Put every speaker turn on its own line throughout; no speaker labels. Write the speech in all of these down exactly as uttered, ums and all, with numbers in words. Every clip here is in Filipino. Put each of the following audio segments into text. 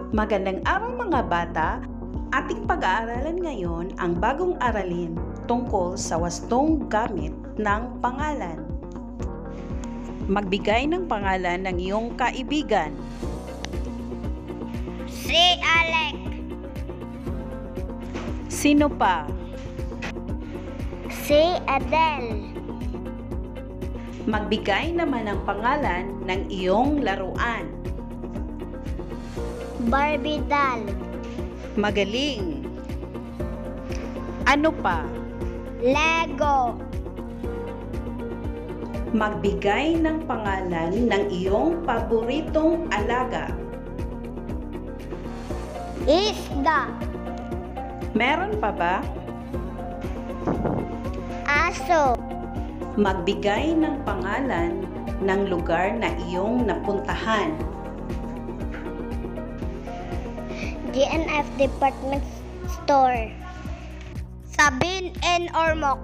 Magandang araw mga bata! Ating pag-aaralan ngayon ang bagong aralin tungkol sa wastong gamit ng pangalan. Magbigay ng pangalan ng iyong kaibigan.
Si Alec.
Sino pa?
Si Adele.
Magbigay naman ng pangalan ng iyong laruan.
Barbie doll.
Magaling! Ano pa?
Lego.
Magbigay ng pangalan ng iyong paboritong alaga.
Isda.
Meron pa ba?
Aso.
Magbigay ng pangalan ng lugar na iyong napuntahan.
G N F Department Store. Sabin and Ormoc.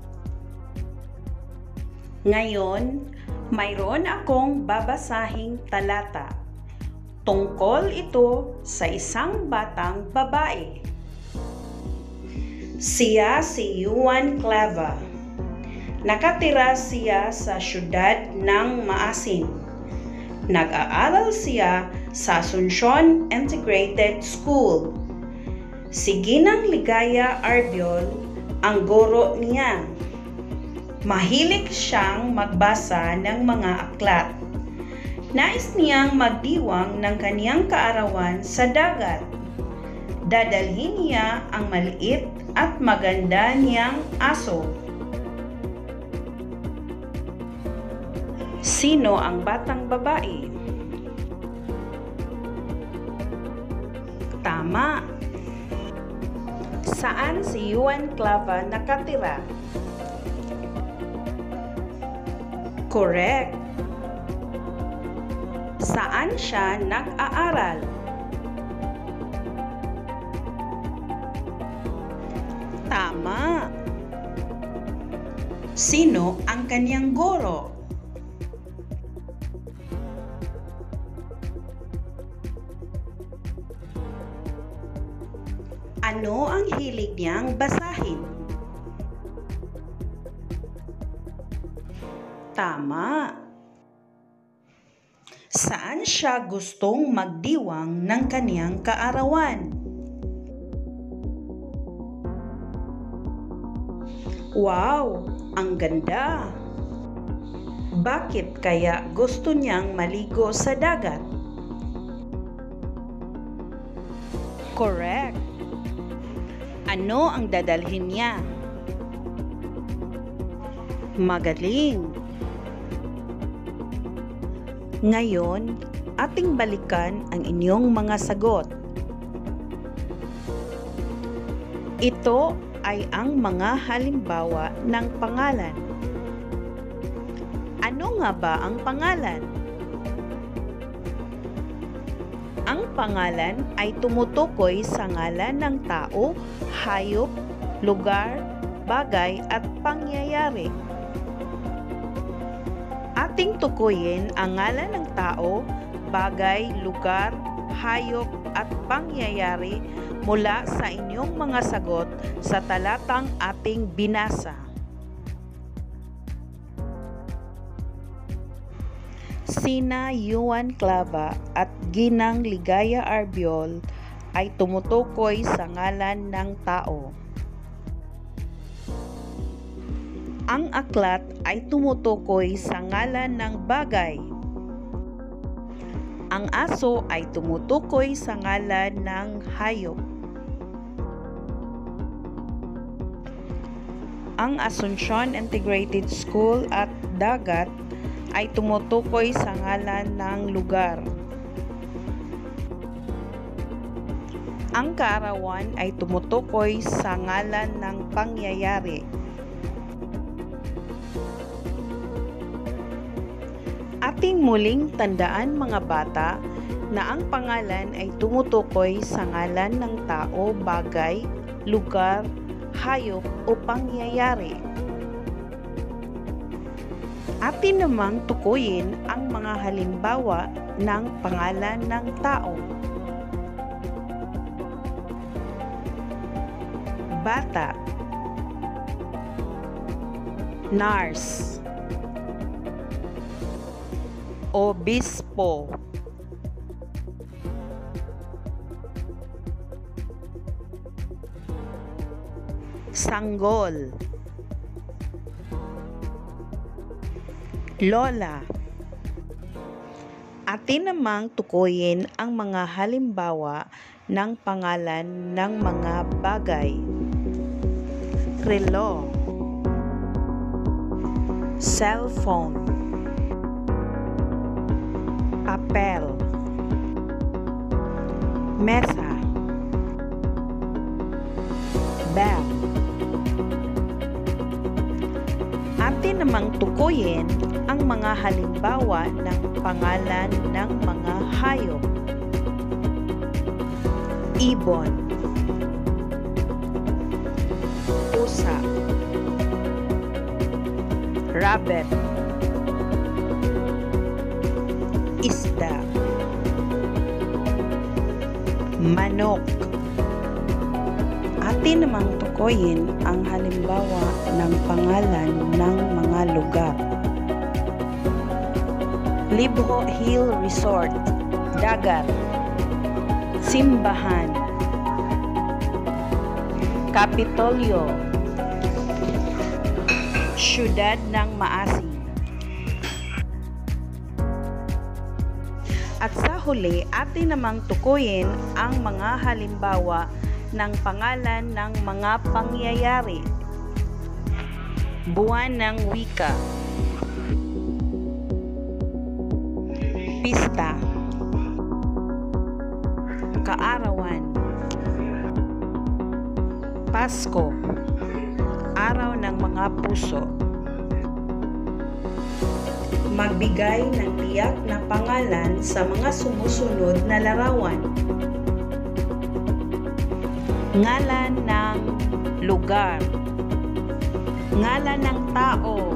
Ngayon, mayroon akong babasahing talata. Tungkol ito sa isang batang babae. Siya si Juan Clava. Nakatira siya sa siyudad ng Maasin. Nag-aaral siya sa Asuncion Integrated School. Si Ginang Ligaya Arbiol ang guro niya. Mahilig siyang magbasa ng mga aklat. Nais niyang magdiwang ng kaniyang kaarawan sa dagat. Dadalhin niya ang maliit at maganda niyang aso. Sino ang batang babae? Tama! Saan si Juan Clava nakatira? Correct! Saan siya nag-aaral? Tama! Sino ang kanyang guro? Ano ang hilig niyang basahin? Tama! Saan siya gustong magdiwang ng kaniyang kaarawan? Wow! Ang ganda! Bakit kaya gusto niyang maligo sa dagat? Correct! Ano ang dadalhin niya? Magaling! Ngayon, ating balikan ang inyong mga sagot. Ito ay ang mga halimbawa ng pangalan. Ano nga ba ang pangalan? Ang pangalan ay tumutukoy sa ngalan ng tao, hayop, lugar, bagay at pangyayari. Ating tukuyin ang ngalan ng tao, bagay, lugar, hayop at pangyayari mula sa inyong mga sagot sa talatang ating binasa. Sina Juan Clava at Ginang Ligaya Arbiol ay tumutukoy sa ngalan ng tao. Ang aklat ay tumutukoy sa ngalan ng bagay. Ang aso ay tumutukoy sa ngalan ng hayop. Ang Asuncion Integrated School at dagat ay tumutukoy sa ngalan ng lugar. Ang kaarawan ay tumutukoy sa ngalan ng pangyayari. Ating muling tandaan mga bata na ang pangalan ay tumutukoy sa ngalan ng tao, bagay, lugar, hayop o pangyayari. Atin namang tukuyin ang mga halimbawa ng pangalan ng tao. bata, nurse, obispo, sanggol, lola. Atin namang tukuyin ang mga halimbawa ng pangalan ng mga bagay. Relo, cellphone, papel, mesa, bell. Atin namang tukuyin ang mga halimbawa ng pangalan ng mga hayop. Ibon, pusa, rabbit, isda, manok. Atin namang tukuyin ang halimbawa ng pangalan ng mga lugar. Libho Hill Resort, dagat, simbahan, Kapitolyo, siyudad ng Maasin. At sa huli, atin namang tukuyin ang mga halimbawa ng pangalan ng mga pangyayari. Buwan ng wika, pista, kaarawan, Pasko, araw ng mga puso. Magbigay ng tiyak na pangalan sa mga sumusunod na larawan. Ngalan ng lugar, ngalan ng tao,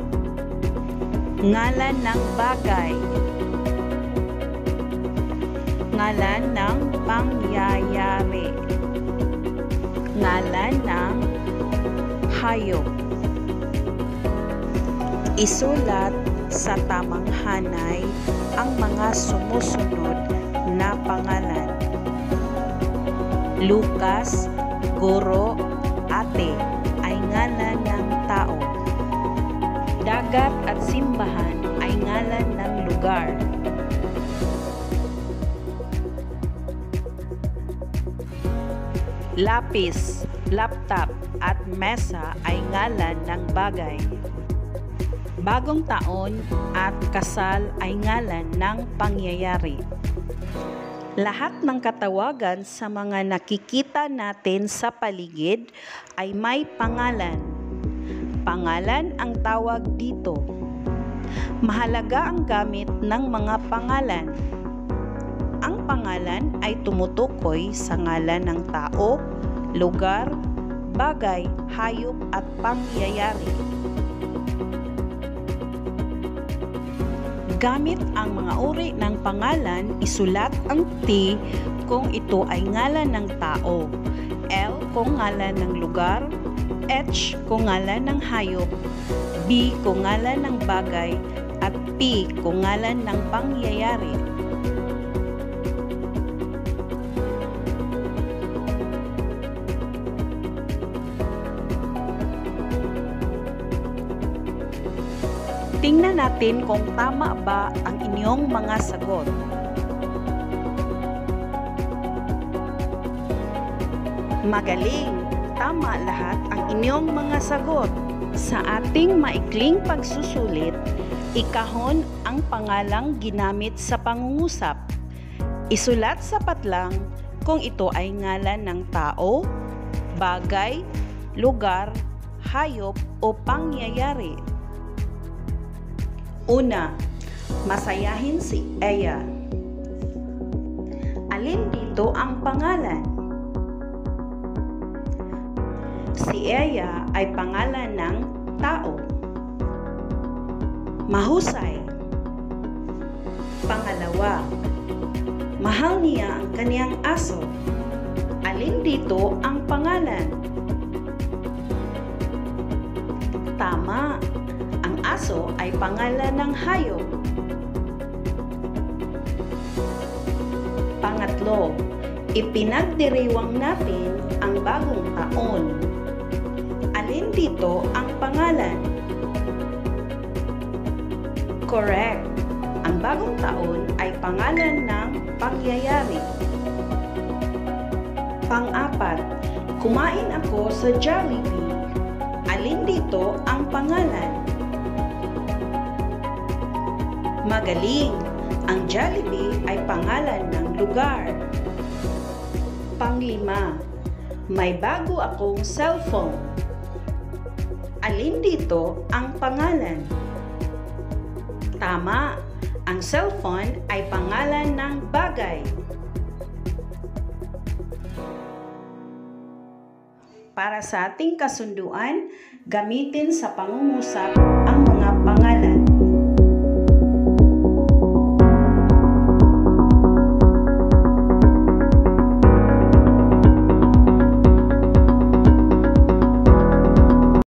ngalan ng bagay, ngalan ng pangyayari, ngalan ng hayop. Isulat sa tamang hanay ang mga sumusunod na pangalan. Lucas, guro, ate ay ngalan ng tao. Dagat at simbahan ay ngalan ng lugar. Lapis, laptop at mesa ay ngalan ng bagay. Bagong taon at kasal ay ngalan ng pangyayari. Lahat ng katawagan sa mga nakikita natin sa paligid ay may pangalan. Pangalan ang tawag dito. Mahalaga ang gamit ng mga pangalan. Ang pangalan ay tumutukoy sa ngalan ng tao, lugar, bagay, hayop at pangyayari. Gamit ang mga uri ng pangalan, isulat ang T kung ito ay ngalan ng tao, L kung ngalan ng lugar, H kung ngalan ng hayop, B kung ngalan ng bagay, at P kung ngalan ng pangyayari. Tingnan natin kung tama ba ang inyong mga sagot. Magaling! Tama lahat ang inyong mga sagot. Sa ating maikling pagsusulit, ikahon ang pangalang ginamit sa pangungusap. Isulat sa patlang kung ito ay ngalan ng tao, bagay, lugar, hayop o pangyayari. Una, masayahin si Eya. Alin dito ang pangalan? Si Eya ay pangalan ng tao. Mahusay. Pangalawa, mahal niya ang kaniyang aso. Alin dito ang pangalan? Tama. Ang aso ay pangalan ng hayop. Pangatlo, ipinagdiriwang natin ang bagong taon. Alin dito ang pangalan? Correct. Ang bagong taon ay pangalan ng pangyayari. Pang-apat, kumain ako sa Jollibee. Alin dito ang pangalan? Magaling! Ang Jollibee ay pangalan ng lugar. Panglima, may bago akong cellphone. Alin dito ang pangalan? Tama! Ang cellphone ay pangalan ng bagay. Para sa ating kasunduan, gamitin sa pangungusap ang mga pangalan.